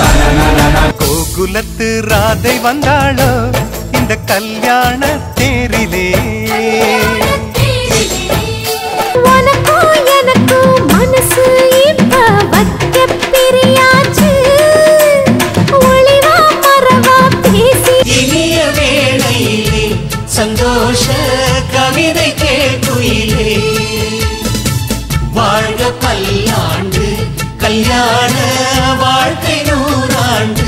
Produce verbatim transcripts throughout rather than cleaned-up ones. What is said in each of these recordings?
கோகுலத்து ராதை வந்தாளோ இந்த கல்யாண தேரிலே உனக்கும் எனக்கும் மனசு இப்ப வக்க பிரியாச்சு ஒளிவா மரவா பேசி இனிய வேளையிலே சந்தோஷ கவிதை கேட்குயிலே வாழ்க பல்லாண்டு கல்யாண வாழ்க்கை நூறாண்டு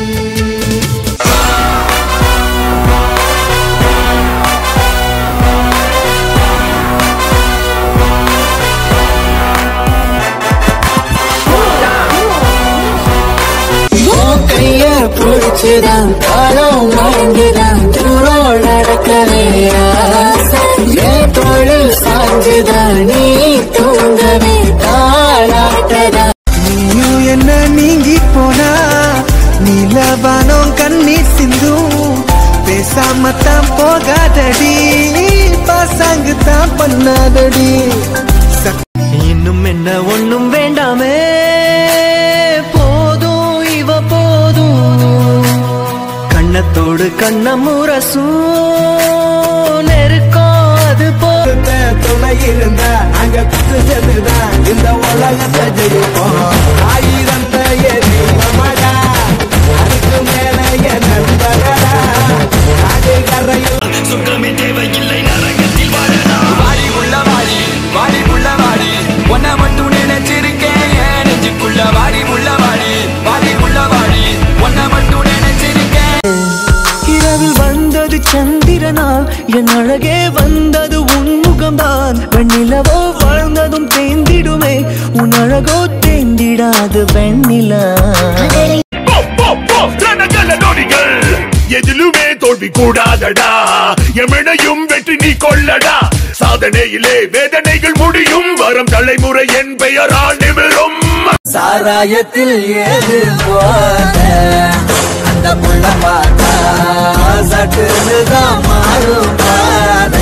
கைய பிடிச்சுதான் காலம் மறந்துதான் தூரம் நடக்கவே என் தொழில் சாஞ்சுதான் நீ தூங்கவே தாளாட்டதா நீயும் என்ன நீங்கி போனா நீலவானம் கண்ணீர் சிந்தும் பேசாமத்தான் போகாதடி பாசாங்கு தான் பண்ணாதடி இன்னும் என்ன ஒண்ணும் வேண்டாமே போதும் இவ போதும் கண்ணத்தோடு கண்ண முரசும் நெருக்கம் அது போத துணை இருந்தா அங்க குத்துதான் இந்த உலகத்தை ஜெயிப்போம் ஆயிரம் மகா அதுக்கு மேல நண்பகடா அது கரையில் சுக்கமே தேவையில்லை நரகத்தில் வாழலாம் வாடி உள்ள வாடி வாடி உள்ள வாடி ஒன்ன மட்டும் நினைச்சிருக்கேன் நெஞ்சுக்குள்ள வாடி உள்ள வாடி வாடி உள்ள வாடி ஒன்ன மட்டும் நினைச்சிருக்கேன் இரவில் வந்தது சந்திரனால் என் அழகே வந்தது உன்முகம்தான் வெண்ணிலவோ வாழ்ந்ததும் தேந்திடுமே உன் அழகோ தேந்திடாது வெண்ணிலா எதிலுமே தோல்வி கூடாதடா எமனையும் வெற்றி நீ கொள்ளடா சாதனையிலே வேதனைகள் முடியும் வரும் தலைமுறை என் பெயரால் நிமிரும் சாராயத்தில் ஏது போத அந்த முள்ள பார்த்தா சட்டுதான் மாறும் பாத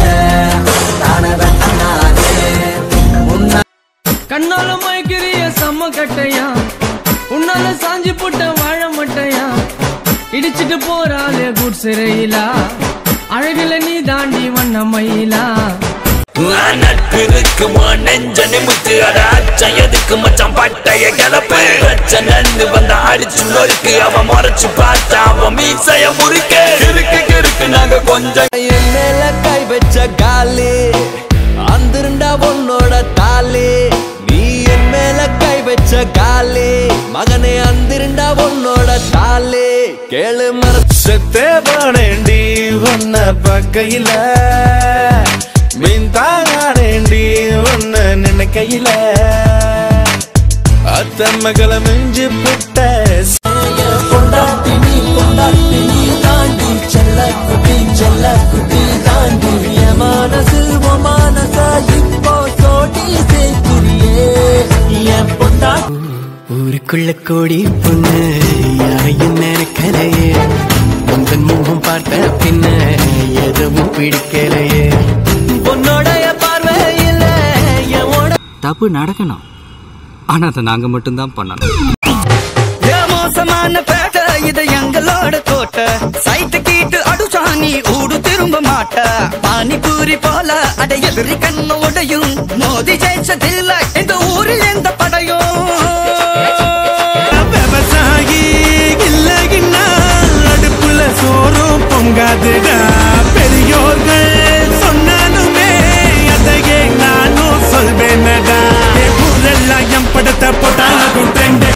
கண்ணால மயக்கிறிய செம்ம கட்டையா உன்னால சாஞ்சி போட்ட வாழ மட்டையா இடிச்சிட்டு போறாளே குட் சிறையிலா அழகுல நீ தாண்டி வண்ண மயிலா நட்பிருக்குமா நெஞ்ச நிமித்து அடாச்சயதுக்கு மச்சான் பட்டைய கிளப்பு நன்னு வந்த அடிச்சு நொறுக்கு அவன் மறைச்சு பார்த்தா அவன் மீசைய முறுக்க கிறுக்கு கிறுக்கு நாங்க கொஞ்சம் என் மேல கை வச்ச காலி அந்திருண்டா உன்னோட தாலி நீ என் மேல கை வச்ச காலி மகனே அந்திருண்டா உன்னோட தாலி கேளு மரத்தே பாடேண்டி உன்ன பக்கையில மின்தாடேண்டி உன்ன நினைக்கையில அத்த மகள மிஞ்சு புட்ட கொண்டாட்டி நீ கொண்டாட்டி நீ தாண்டி செல்ல குட்டி செல்ல குட்டி தாண்டி மனசில் மனசா இப்போ சோடி சேர்க்கிறியே என் பொண்டா ஊருக்குள்ள கோடி பொண்ணு யாரையும் நினைக்கலையே உந்தன் முகம் பார்த்த பின்ன எதுவும் பிடிக்கலையே பொண்ணோடைய பார்வையில தப்பு நடக்கணும் ஆனா அதை நாங்க மட்டும்தான் பண்ணணும் மோசமான பேட்ட இது எங்களோட கோட்டை சைட்டு கீட்டு அடுச்சாணி ஊடு திரும்ப மாட்ட பானிபூரி போல அட எதிரி கண்ணு உடையும் மோதி ஜெயிச்சதில்ல இந்த ஊரில் எந்த படையும் விவசாயி இல்லைன்னா அடுப்புல சோறும் பொங்காதுடா